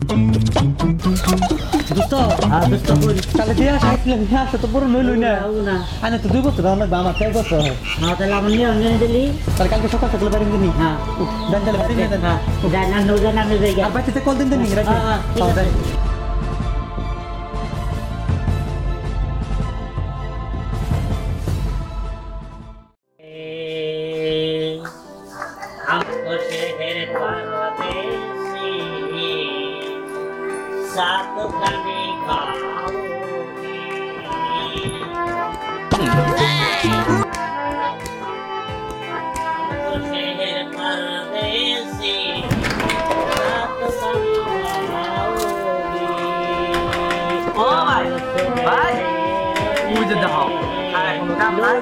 দোস্ত দোস্ত তাহলে দিয়ে আসা তো বড় নইলই না আনে তো 2 বছর আমার বাবা 1 বছর হ্যাঁ তাহলে আমার নিয়ে অঞ্জলি দিলি তাহলে কালকে সকাল সকাল বাড়ি দিনি হ্যাঁ দেন তাহলে বাড়ি দেন হ্যাঁ জানা নৌজা নামে যাই আর বাচ্চাতে কল দিন দিন রাখি हमको शहर परदेसी साथ खाने खाओगे हमको शहर परदेसी साथ खाने खाओगे ओ भाई मुझे दहाओ आए कोनो काम ना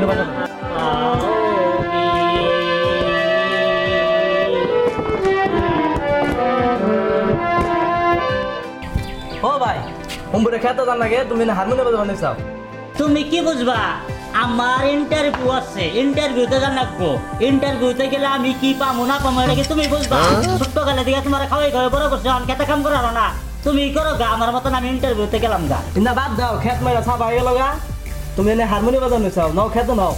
ও ভাই উম্বরে খেতে জান লাগে তুমি না হারমোনিয়াম বাজানো চাও তুমি কি বুঝবা আমার ইন্টারভিউ আছে ইন্টারভিউতে জান লাগবো ইন্টারভিউতে গেলে আমি কি পামু না পামু এটা কি তুমি বুঝবা ছোট্ট গেলে দিকে তোমার খাওয়াই খাওয়াই বড় করছো আমি খেতে কাম করারো না তুমি করো গা আমার মতন আমি ইন্টারভিউতে গেলাম গা না বাদ দাও খেত মাইরা সাবা গেল গা তুমি না হারমোনিয়াম বাজানো চাও নাও খেতে নাও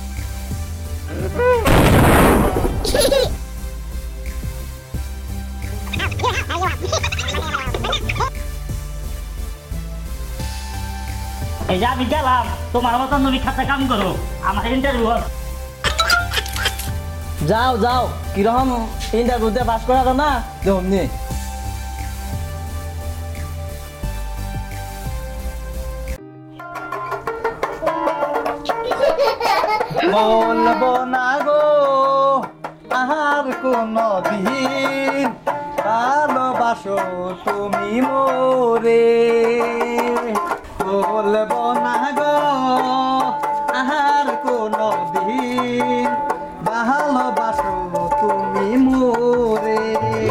এই যে আমি গেলাম তোমার মতন তুমি খাতে কাম করো আমার ইন্টারভিউ যাও যাও কিরকম ইন্টারভিউতে পাস করা না দেখুন নি বলবো না গো আর কোন দিন ভালোবাসো তুমি মোরে বলবো না গো আর কোন দিন ভালোবাসো তুমি মোরে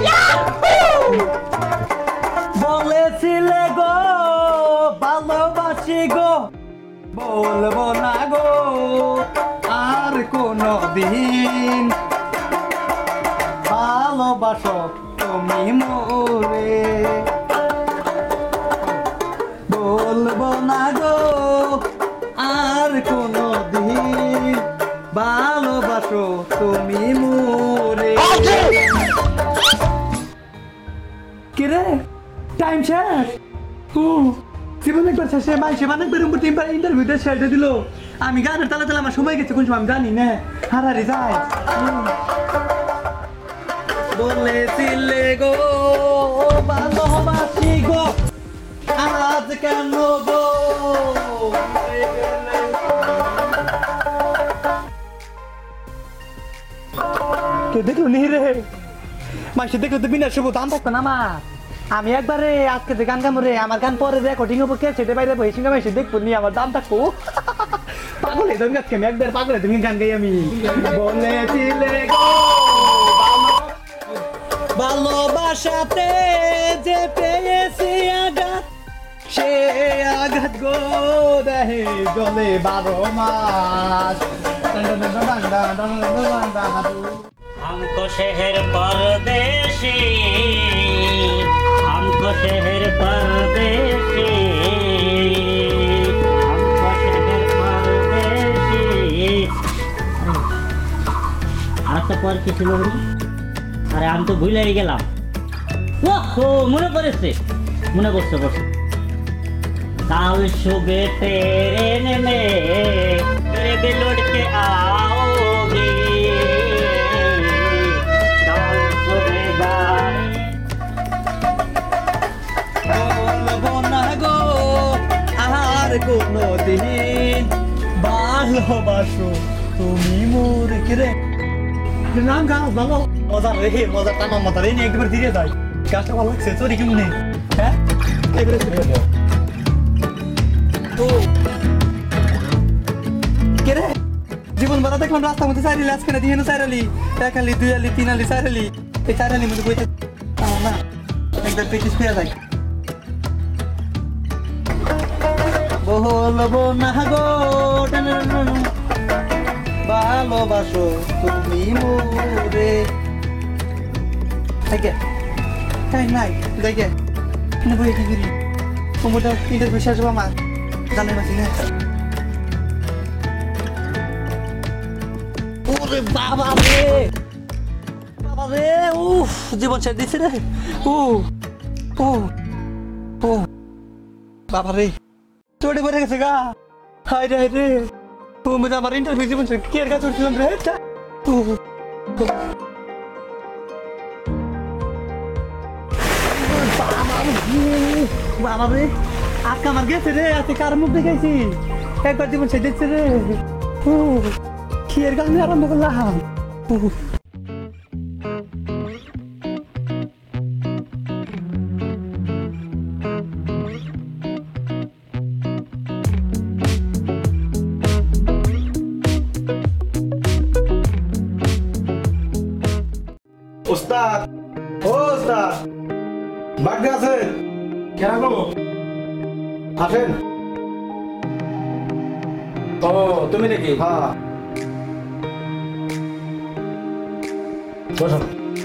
বলেছিলে গো ভালোবাসি গো বলবো না গো আর কোন দিন ভালোবাসো তুমি মোরে বলবো না গো আর কোন দিন ভালোবাসো তুমি মোরে কিরে টাইম শেষ জীবন একবার শেষে মাইসে অনেকবার ইন্টারভিউতে ছেড়ে দিল আমি গানের তালে তালে আমার সময় গেছে কোন সময় আমি জানি না হারারি যায় বলেছিলে গো ভালোবাসি গো আজ কেন গো কে দেখলো নি রে মাইসে দেখলো তো বিনা শুভ দাম থাকতো না আমার আমি একবারে আজকে যে গান গামো রে আমার গান পরে রেকর্ডিং হবো কে সেটা বাইরে বসে গামে এসে দেখবো নি আমার দাম থাকবো পাগলে তুমি আজকে আমি একবার পাগলে তুমি গান গাই আমি বলেছিলে গো ভালোবাসাতে যে পেয়েছি আঘাত সে আঘাত গো দেহে জলে 12 মাস हमको शहर परदेसी हमको शहर परदेसी हमको शहर परदेसी আর তো পর কি ছিল আরে আমি তো ভুলেই গেলাম ও মনে পড়েছে মনে পড়ছে काल सुबह तेरे में मेरे भी लौट के आओगे काल सुबह गाड़ी বলবো না গো আর কোনো দিন ভালোবাসো তুমি মোর কিরে নাম গাছ ভালো মজা রে মজা টানা মাথা রে একবার ধীরে যাই গাছটা ভালো লাগছে তোর কি মনে হ্যাঁ এবারে শুরু করো তো কিরে জীবন বড় দেখলাম রাস্তার মধ্যে সাইরালি আজকে না দিয়ে সাইরালি এক আলি 2 আলি 3 আলি সাইরালি এই সাইরালি মধ্যে বইতে না একবার পেটিস পেয়ে যায় বলবো না গো ভালোবাসো তুমি মোরে থেকে টাইম নাই দেখে না বই কি করি কম্পিউটার ইন্টারভিউ শেষ হলো আমার জানাই পাচ্ছি না ওরে বাবা রে উফ জীবন ছেড়ে দিচ্ছে রে ও ও ও বাবা রে চড়ে পড়ে গেছে গা হাই রে ও মানে আমার ইন্টারভিউ জীবন ছেড়ে কি এর কাছে উঠছিলাম রে ও বাবা রে আজকে আমার গেছে রে আজকে কার মুখ দেখাইছি একবার জীবন ছেড়ে দিচ্ছে রে ও কি এর গান আরম্ভ করলাম ওস্তাদ ও ওস্তাদ বাড়িতে আছেন কেন গো আসেন ও তুমি নাকি হ্যাঁ বসো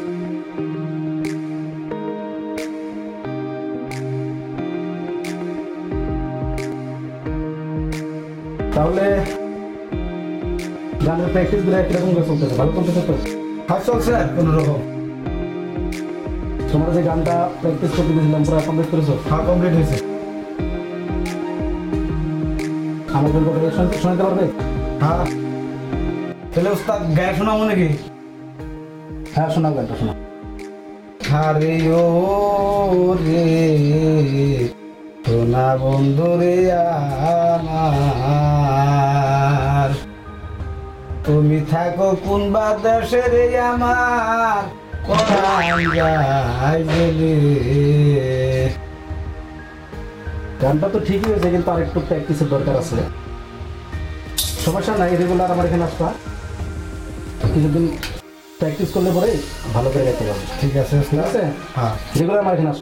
তাহলে গানের প্র্যাকটিস গুলো কিরকম করে চলতেছে ভালো চলতেছে তো হাত চলছে কোনোরকম তোমরা যে গানটা প্র্যাকটিস করতে দিয়েছিলাম পুরো কমপ্লিট করেছো হ্যাঁ কমপ্লিট হয়েছে আমাদের কথা শোনাতে পারবে হ্যাঁ তাহলে ওস্তাদ গায়ে শোনাবো নাকি হ্যাঁ শোনাও গানটা শোনাও আরে ও রে সোনা বন্ধু রে আমার তুমি থাকো কোন বা দেশে রে আমার পরাণ যায় গেলে গানটা তো ঠিকই হয়েছে কিন্তু আর একটু প্র্যাকটিসের দরকার আছে সমস্যা নাই রেগুলার আমার এখানে আসবা কিছুদিন প্র্যাকটিস করলে পরে ভালো করে গাইতে পারবে ঠিক আছে ঠিক আছে হ্যাঁ রেগুলার আমার এখানে আসবা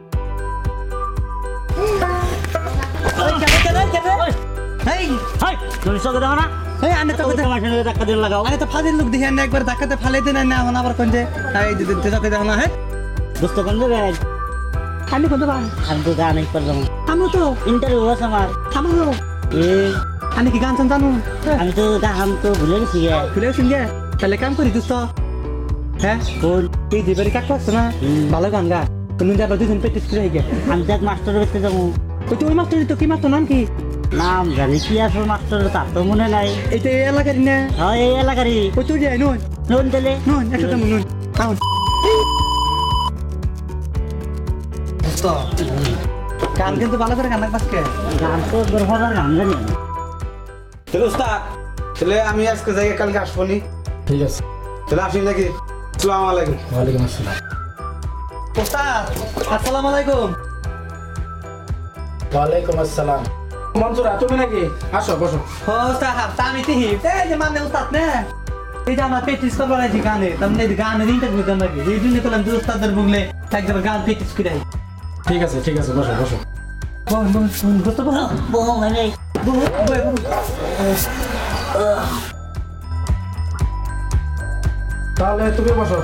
এই হাই তুমি চোখে দেখো না এই আনে তো তোমার সঙ্গে ধাক্কা দিয়ে লাগাও আরে তো ফাদের লোক দেখি একবার ধাক্কাতে ফালাইতে নাই না এখন আবার কোনতে এই দিতে চোখে দেখো না হ্যাঁ দোস্ত কোন জায়গায় আমি কোনতে পাই আমি তো গান করলাম আমি তো ইন্টারভিউ আছে আমার থামো এ আমি কি গান জানো আমি তো গান তো ভুলে গেছি গে। খুলে শুনগে তাহলে কাম করি দোস্ত হ্যাঁ কোন তুই দিবারি কাক পাচ্ছ না ভালো গান গা তুমি যাবা দুজন প্র্যাকটিস করে গে আমি তো এক মাস্টার করতে যাবো ওই তো ওই মাস্টার তো কি মাস্টার নাম কি নাম জানি কি আছে মাস্টার তার তো মনে নাই এটা এই এলাকারই না হ্যাঁ এই এলাকারই ওই তো যাই নুন নুন দিলে নুন একসাথে নুন আউন দোস্ত গান কিন্তু ভালো করে গান বাজকে গান তো দুর্ভাগার গান জানি না। তাহলে ওস্তাদ তাহলে আমি আজকে যাই কালকে আসবো নি ঠিক আছে তাহলে আসি নাকি আসসালামু আলাইকুম ওয়ালাইকুম আসসালাম ওস্তাদ আসসালামু আলাইকুম ওয়ালাইকুম আসসালাম মনসুরা তুমি নাকি আসো বসো ও ওস্তাদ আমি তিহি এই যে মানে ওস্তাদ না এই যে আমরা প্র্যাকটিস করবো না যে গানে তাহলে এই গানের ইন্টারভিউ দেন নাকি এই জন্য করলাম যে ওস্তাদের বুগলে একবার গান প্র্যাকটিস করে ঠিক আছে বসো বসো বল বল দোস্ত বল বহু মানে তাহলে তুমি বসো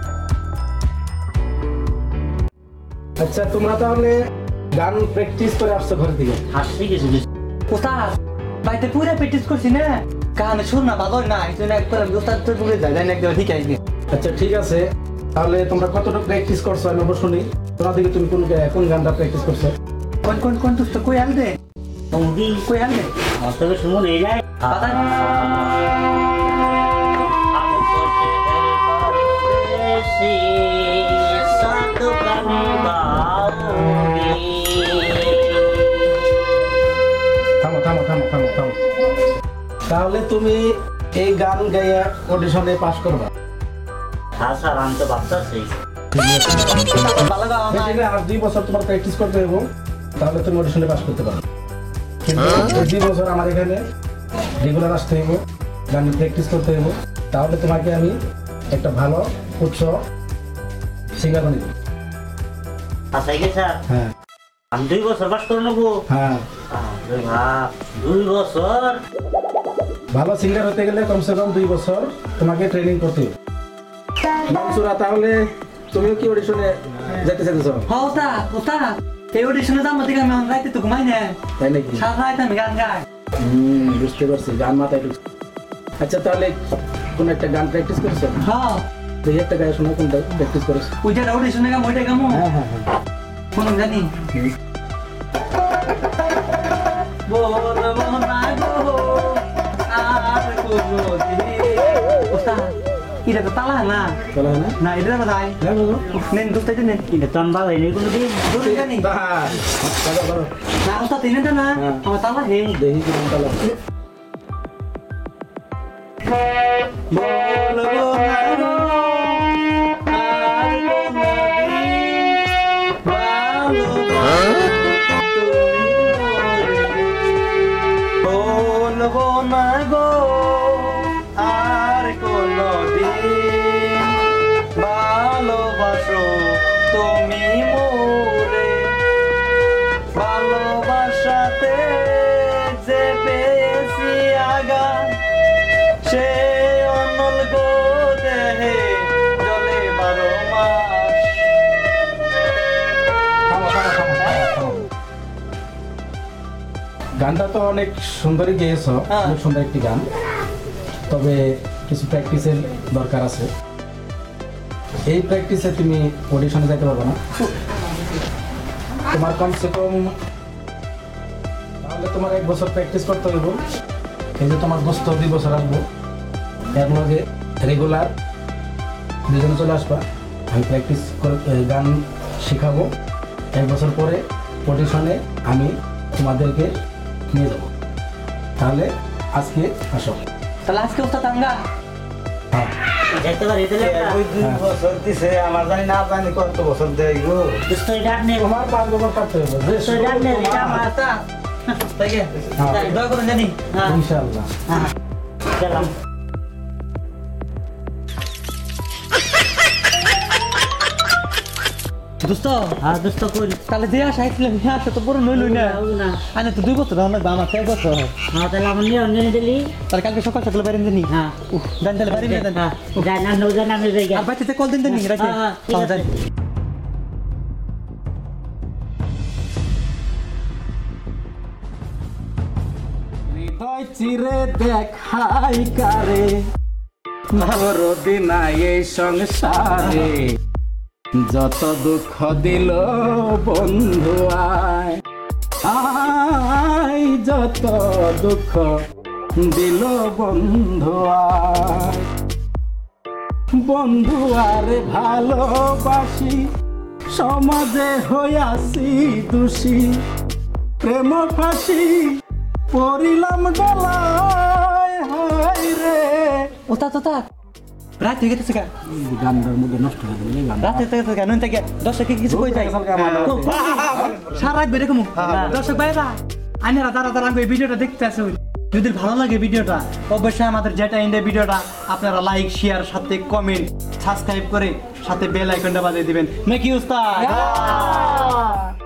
আচ্ছা তোমরা তাহলে গান প্র্যাকটিস করে আসছো ঘর থেকে হাসি কিছু ওস্তাদ বাড়িতে পুরো প্র্যাকটিস করছি না গান শুন না ভালো না এই জন্য একবার ওস্তাদের বুগলে যাই না একবার ঠিক আছে আচ্ছা ঠিক আছে তাহলে তোমরা কতটা প্র্যাকটিস করছো আমি অবশ্য শুনি তোমার দিকে তুমি কোন গানটা প্র্যাকটিস করছো কোন কোন কোন দোস্ত কই আনবে তুমি কই আনবে তবে শুনো এই যায় পাতা থামো তাহলে তুমি এই গান গাইয়া অডিশনে পাস করবা হ্যাঁ স্যার আমি তো ভাবতেছি ভালো গাও না বেশি না, আর 2 বছর তোমার প্র্যাকটিস করতে হবে তাহলে তুমি অডিশনে পাস করতে পারবে কিন্তু এই 2 বছর আমার এখানে রেগুলার আসতে হবে গান প্র্যাকটিস করতে হবে তাহলে তোমাকে আমি একটা ভালো উচ্চ সিঙ্গার বানিয়ে দেবো। আচ্ছা কি স্যার হ্যাঁ আমি 2 বছর পাস করে নেবো হ্যাঁ ভাব 2 বছর ভালো সিঙ্গার হতে গেলে কমসে কম 2 বছর তোমাকে ট্রেনিং করতে হবে মনসুরা তাহলে তুমিও কি অডিশনে যেতে যেতেছ হ্যাঁ ওস্তাদ এই অডিশনে যাবো দেখে আমি রাইতে তো ঘুমাই না তাই নাকি সারা রাত আমি গান গাই বুঝতে পারছি গান মাথায় ঢুকছে আচ্ছা তাহলে কোন একটা গান প্র্যাকটিস করছো হ্যাঁ দেখি একটা গায়ে শোনা কোনটা প্র্যাকটিস করেছো ওই যে অডিশনে গাম ওইটা গামো হ্যাঁ হ্যাঁ হ্যাঁ কোন জানি বলবো না গো আর কোনো দিন ওস্তাদ এটা তো তালা না চলো না না এটা বাজাই হ্যাঁ বাবু নেন দোস্ত নেন এটা তো আমি ভালো নেই কোনোদিন দূর জানি চলো বলো না ওস্তাদ তিনটা না হ্যাঁ। আমার তালা হে দেখি কি কোনটা লাগে বলবো না গো আর কোনো দিন বলবো না গো আর কোনো দিন ভালোবাসো তুমি মোরে ভালোবাসাতে যে পেয়েছি আগা সে অনল গো দেহে জলে 12 মাস গানটা তো অনেক সুন্দরই গেয়েছো হ্যাঁ। অনেক সুন্দর একটি গান তবে কিছু প্র্যাকটিসের দরকার আছে এই প্র্যাকটিসে তুমি অডিশনে যেতে পারবে না তোমার কমসে কম তাহলে তোমার 1 বছর প্র্যাকটিস করতে হবে এই যে তোমার দোস্ত 2 বছর আসবো এর লগে রেগুলার দুজনে চলে আসবা আমি প্র্যাকটিস করে গান শেখাবো 1 বছর পরে অডিশনে আমি তোমাদেরকে নিয়ে যাবো তাহলে আজকে আসো তাহলে আজকে ওস্তাদ আমরা হ্যাঁ যাইতে পারি তাহলে ওই 2 বছর দিছে আমার জানি না জানি কত বছর দেয় গো দুষ্টই ডাক নে তোমার 5 বছর কাটতে হবে দুষ্টই ডাক নে এটা আমার ওস্তাদ তাই গে হ্যাঁ। দয়া করে জানি হ্যাঁ ইনশাআল্লাহ হ্যাঁ গেলাম দোস্ত হ্যাঁ দুষ্ট কই তাহলে যে আশা আইছিল হ্যাঁ তো পুরো নইল না না আনে তো 2 বছর আমার আমার 1 বছর হ্যাঁ তাহলে আমার নিয়ে অন্য দিলি তাহলে কালকে সকাল সকাল বাইরে জানি হ্যাঁ জান তাহলে বাইরে জান হ্যাঁ যাই না নৌ জান আমি যাই আর বাচ্চাতে কল দিন জানি রাখি হ্যাঁ, হ্যাঁ, ঠিক আছে। হৃদয় চিরে দেখাই কারে নরদিনা এই সংসারে যত দুঃখ দিল বন্ধু আয় আয় যত দুঃখ দিল বন্ধু আয় বন্ধু আরে ভালোবাসি সমাজে হইয়াছি দোষী প্রেম ফাঁসি পড়িলাম গলায় হায় রে ওস্তাদ রাত হয়ে গেছে গা গানটার মধ্যে নষ্ট হয়ে গেল গান রাত হয়ে গেছে গা নুন থেকে দর্শক কিছু কই যায় সারা রাত বেরে কমু দর্শক ভাইরা আইনারা যারা এই ভিডিওটা দেখতে আছে যদি ভালো লাগে ভিডিওটা অবশ্যই আমাদের যেটা ইন্ডিয়া ভিডিওটা আপনারা লাইক শেয়ার সাথে কমেন্ট সাবস্ক্রাইব করে সাথে বেল আইকনটা বাজিয়ে দিবেন নাকি উস্তাদ